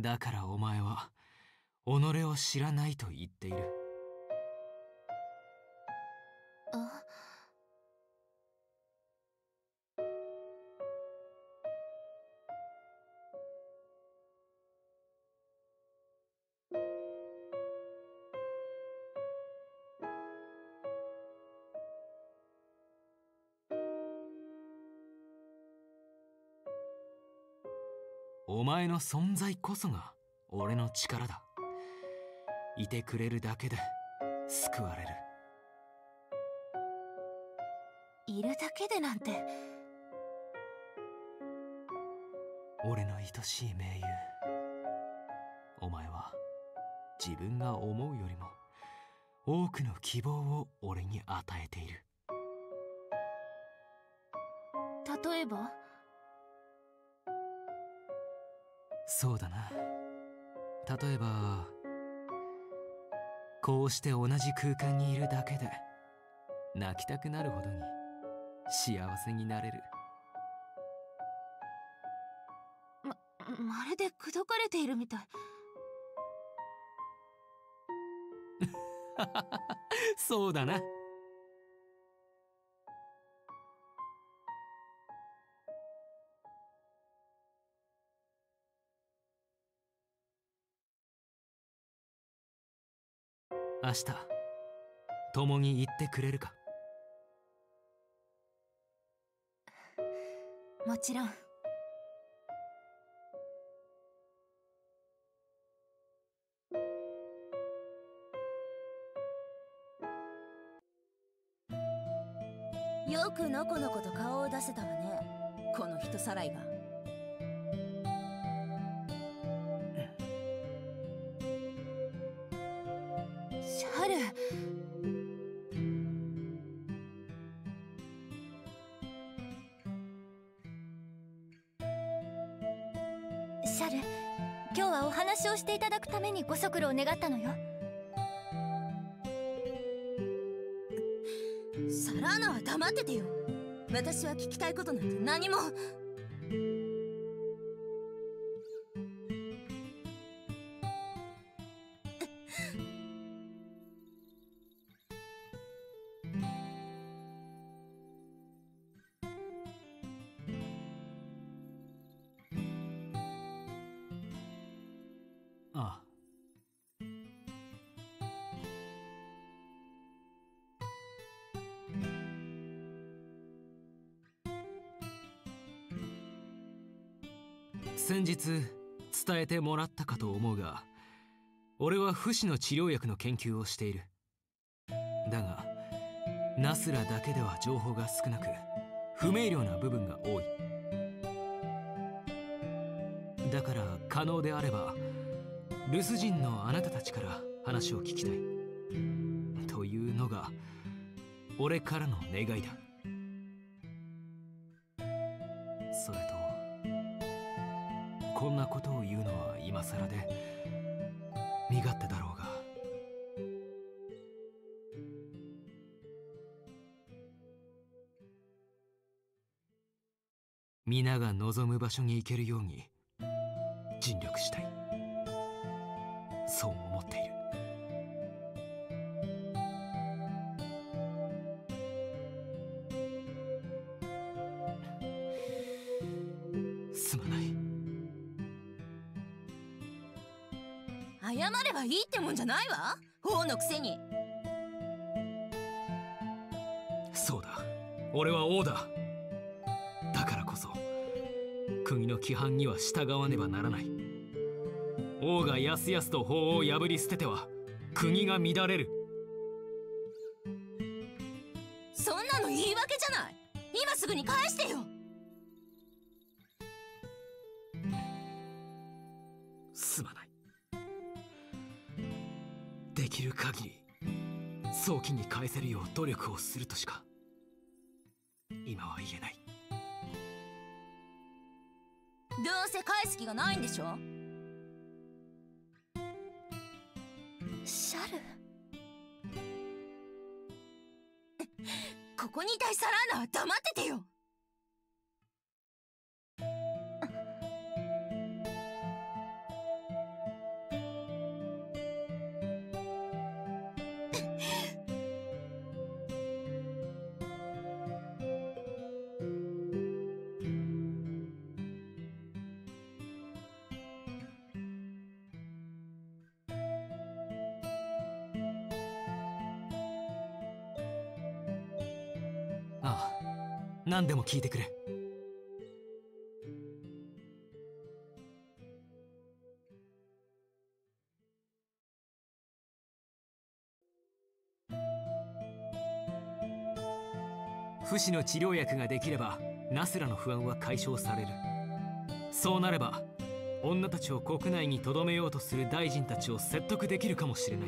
だからお前は己を知らないと言っている。 あ、 お前の存在こそが俺の力だ。いてくれるだけで救われる。 いるだけでなんて。 俺の愛しい盟友、お前は自分が思うよりも多くの希望を俺に与えている。 例えば？ そうだな。例えばこうして同じ空間にいるだけで泣きたくなるほどに幸せになれる。 まるで口説かれているみたい。 そうだな。明日共に行ってくれるか？ もちろん。 よくのこのこと顔を出せたわね、この人さらいが。 シャル。シャル、今日はお話をしていただくためにご足労願ったのよ。 サラーナは黙っててよ。私は聞きたいことなんて何も。 ああ。先日伝えてもらったかと思うが、俺は不死の治療薬の研究をしている。だがナスラだけでは情報が少なく不明瞭な部分が多い。だから可能であれば留守人のあなたたちから話を聞きたいというのが俺からの願いだ。それとこんなことを言うのは今更で身勝手だろうが、皆が望む場所に行けるように尽力したい、そう思っている。すまない。 謝ればいいってもんじゃないわ、王のくせに。 そうだ、俺は王だ。だからこそ国の規範には従わねばならない。王がやすやすと法を破り捨てては国が乱れる。 そんなの言い訳じゃない。今すぐに返してよ。 すまない。できる限り早期に返せるよう努力をするとしか今は言えない。 どうせ返す気がないんでしょ。 シャル。 ここにいたいサラーナは黙っててよ。 何でも聞いてくれ。不死の治療薬ができればナスラの不安は解消される。そうなれば女たちを国内に留めようとする大臣たちを説得できるかもしれない。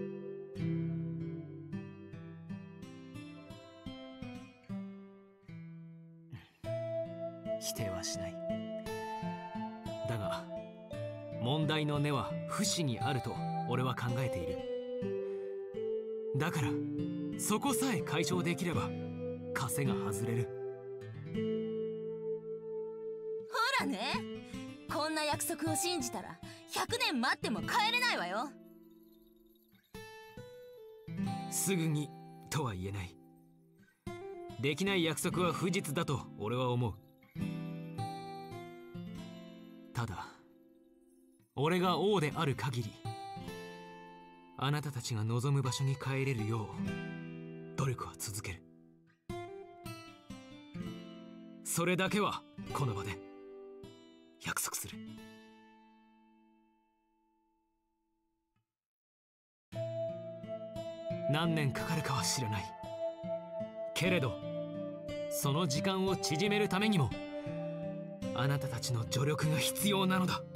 否定はしない。だが問題の根は不死にあると俺は考えている。だからそこさえ解消できれば枷が外れる。 ほらね、こんな約束を信じたら100年待っても帰れないわよ。 すぐにとは言えない。できない約束は不実だと俺は思う。ただ俺が王である限りあなたたちが望む場所に帰れるよう努力は続ける。それだけはこの場で約束する。何年かかるかは知らないけれど、その時間を縮めるためにもあなたたちの助力が必要なのだ。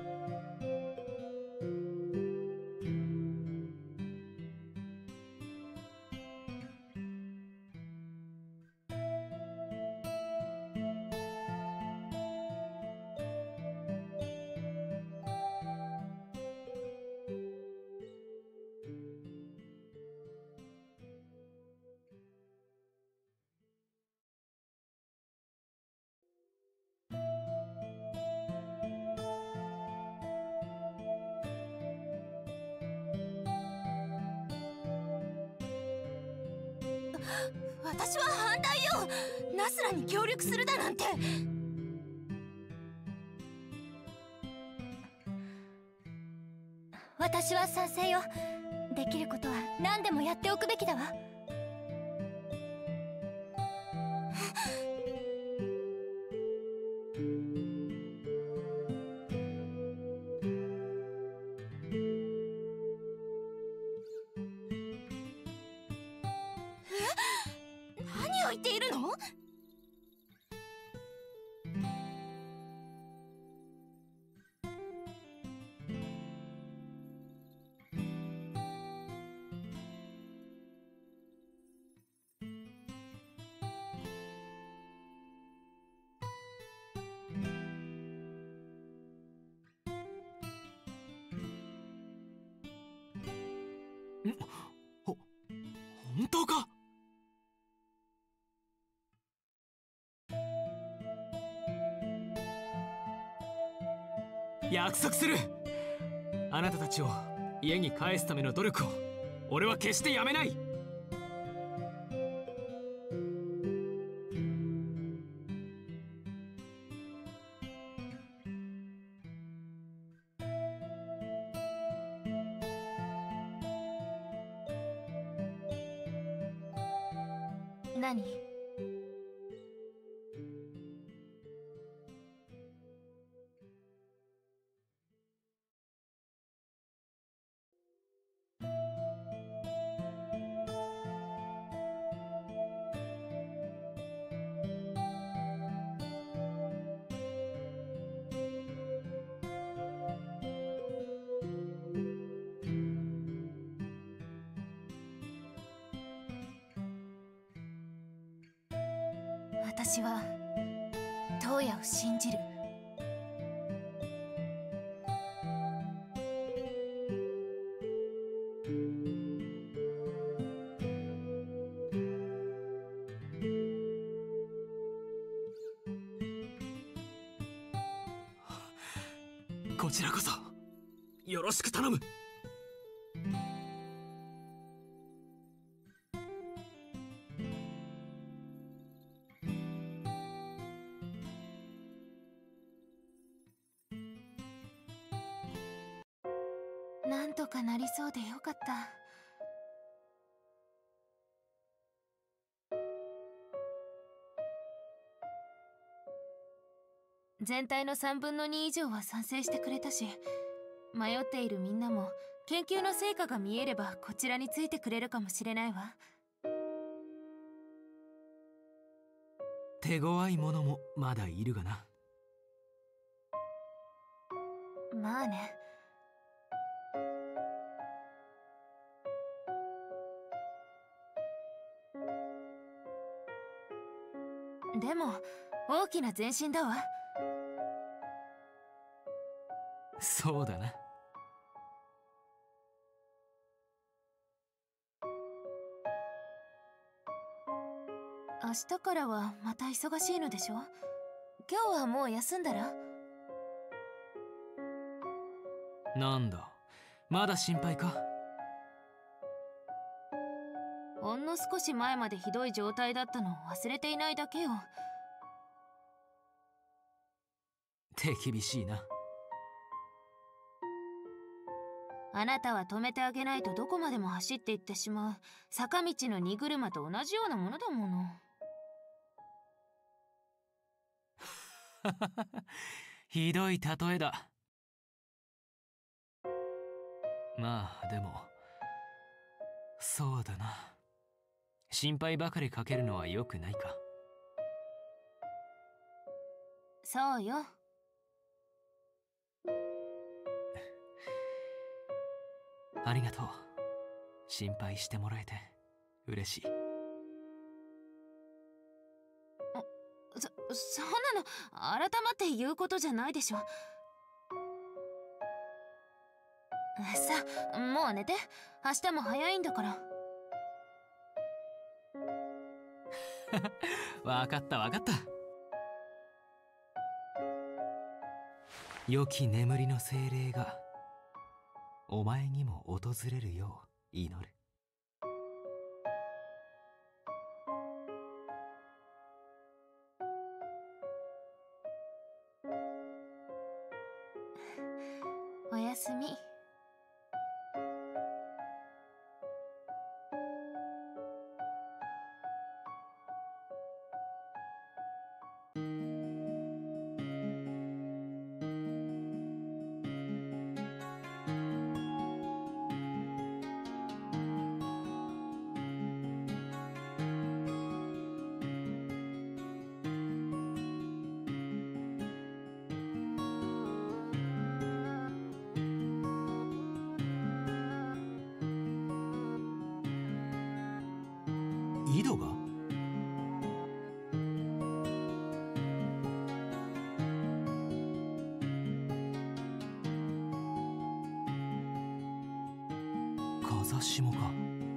私は反対よ。ナスラに協力するだなんて。 私は賛成よ。できることは何でもやっておくべきだわ。 何を言っているの？ 本当か？約束する。あなたたちを家に帰すための努力を俺は決してやめない。 何？私はトウヤを信じる。 こちらこそよろしく頼む。 なんとかなりそうでよかった。 全体の3分の2以上は賛成してくれたし、迷っているみんなも研究の成果が見えればこちらについてくれるかもしれないわ。 手強い者もまだいるがな。 まあね。でも大きな前進だわ。 そうだな。 明日からはまた忙しいのでしょ。今日はもう休んだら？ なんだ、まだ心配か？ ほんの少し前までひどい状態だったのを忘れていないだけよ。 手厳しいな。 あなたは止めてあげないとどこまでも走っていってしまう坂道の荷車と同じようなものだもの。 ひどい例えだ。まあでもそうだな、心配ばかりかけるのは良くないか。 そうよ。 ありがとう。心配してもらえて嬉しい。 そんなの改まって言うことじゃないでしょ。さあ、もう寝て。明日も早いんだから。 わかったわかった。良き眠りの精霊がお前にも訪れるよう祈る。 おやすみ。 井戸が？風下か。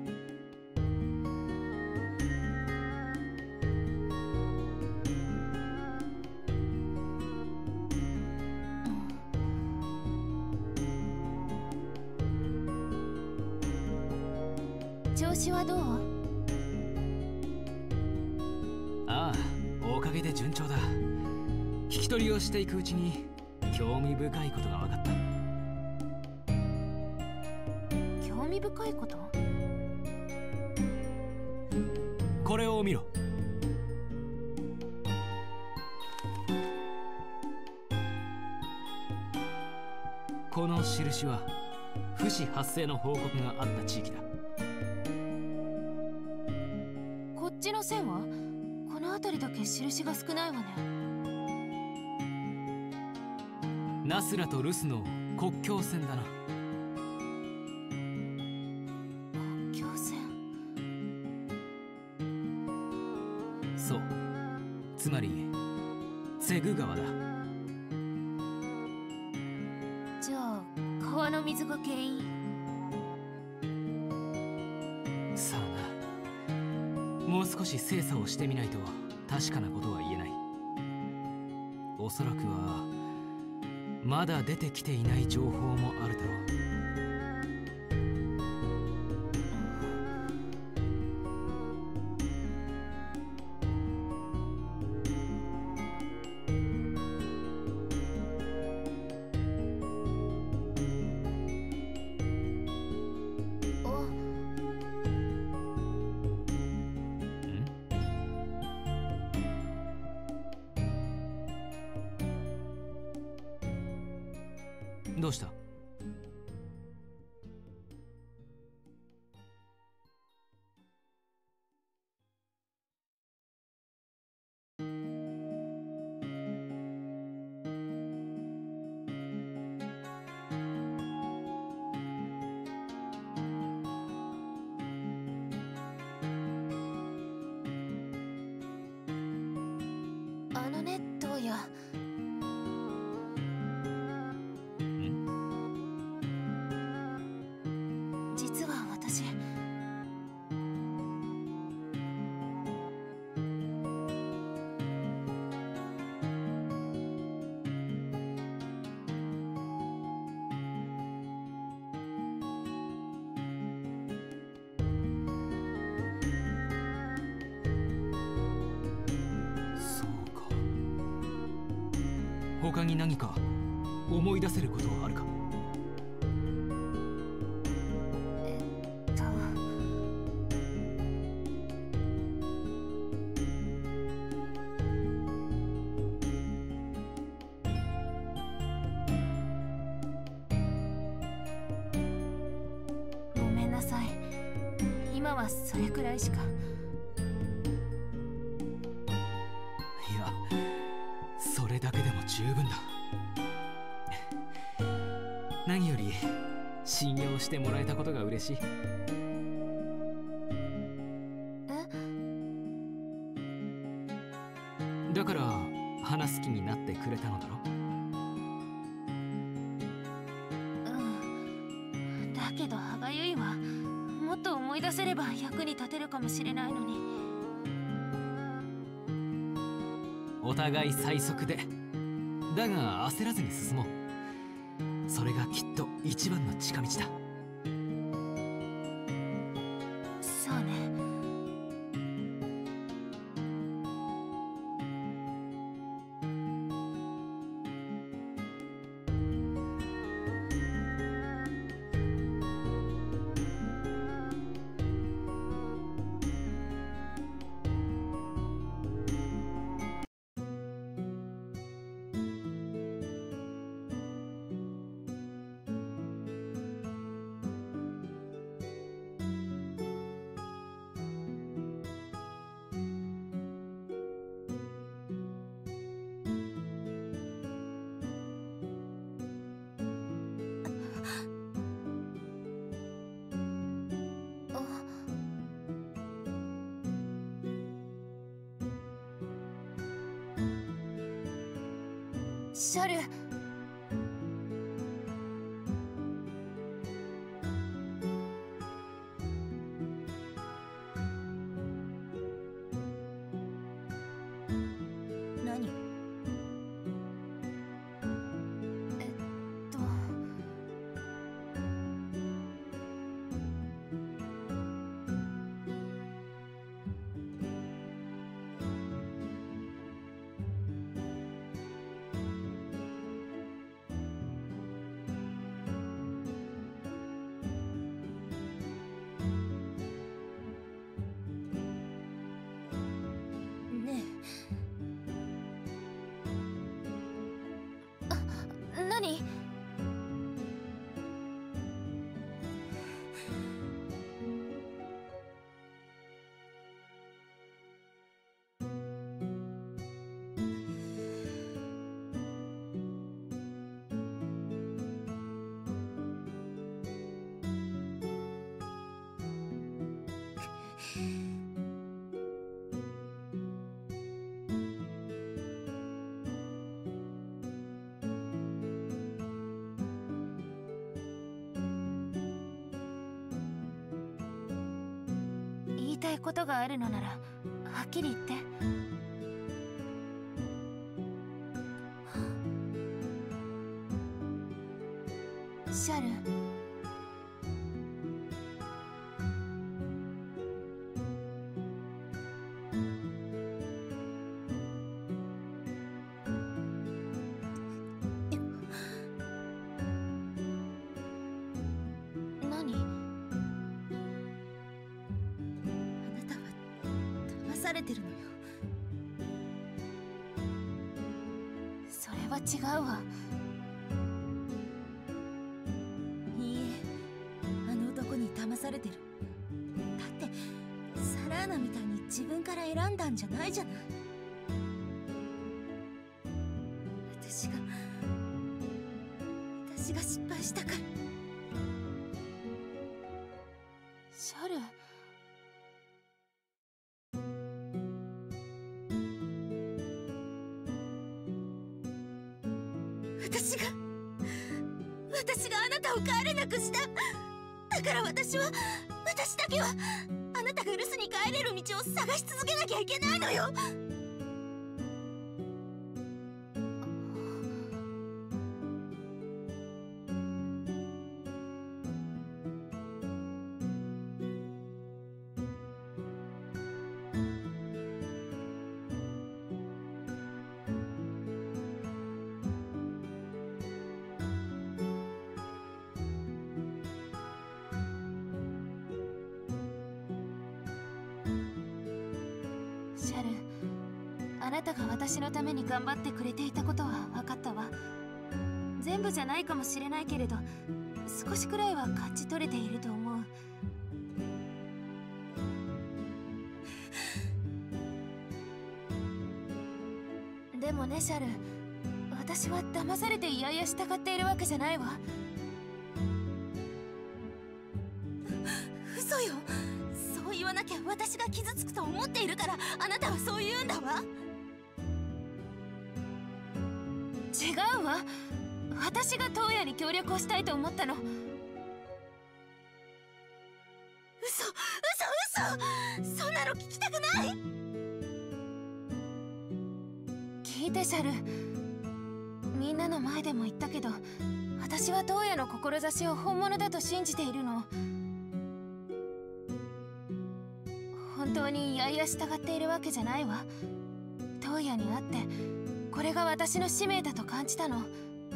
調子はどう？ ああ、おかげで順調だ。聞き取りをしていくうちに興味深いことが分かった。 興味深いこと？ これを見ろ。この印は不死発生の報告があった地域だ。 こっちの線は？この辺りだけ印が少ないわね。 ナスラとルスの国境線だな。 国境線？ そう、つまりセグ川だ。 じゃあ川の水が原因？ さあな、もう少し精査をしてみないと確かなことは言えない。おそらくはまだ出てきていない情報もあるだろう。 どうした？ あのね、トウヤ。実は私、 そうか。他に何か思い出せることはあるか？ とごめんなさい。今はそれくらいしか。 いや、それだけでも十分だ。何より信用してもらえたことが嬉しい。だから話す気になってくれたのだろ？ うん。だけど歯がゆいわ。もっと思い出せれば役に立てるかもしれないのに。 お互い最速で、だが焦らずに進もう。それがきっと一番の近道だ。 そうね。シャル。 何？ とね何？言いたいことがあるのならはっきり言って。シャル。何？ あなたは騙されてるのよ。 それは違うわ。 されてる。だってサラーナみたいに自分から選んだんじゃないじゃない。私が失敗したから。 シャル、 私があなたを帰れなくした。だから私だけはあなたが留守に帰れる道を探し続けなきゃいけないのよ。 シャル、あなたが私のために頑張ってくれていたことは分かったわ。全部じゃないかもしれないけれど、少しくらいは感じ取れていると思う。でもねシャル、私は騙されていやいや従っているわけじゃないわ。 嘘よ。そう言わなきゃ私が傷つくと思っているから、あなたはそう言うんだわ。 違うわ。私がトウヤに協力をしたいと思ったの。 嘘そんなの聞きたくない。 聞いてシャル、みんなの前でも言ったけど、私はトウヤの志を本物だと信じているの。本当にいやいや従っているわけじゃないわ。トウヤに会ってこれが私の使命だと感じたの。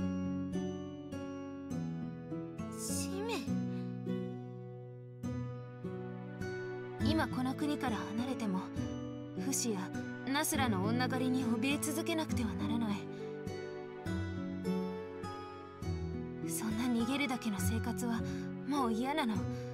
使命？ 今この国から離れてもフシやナスラの女狩りに怯え続けなくてはならない。そんな逃げるだけの生活はもう嫌なの。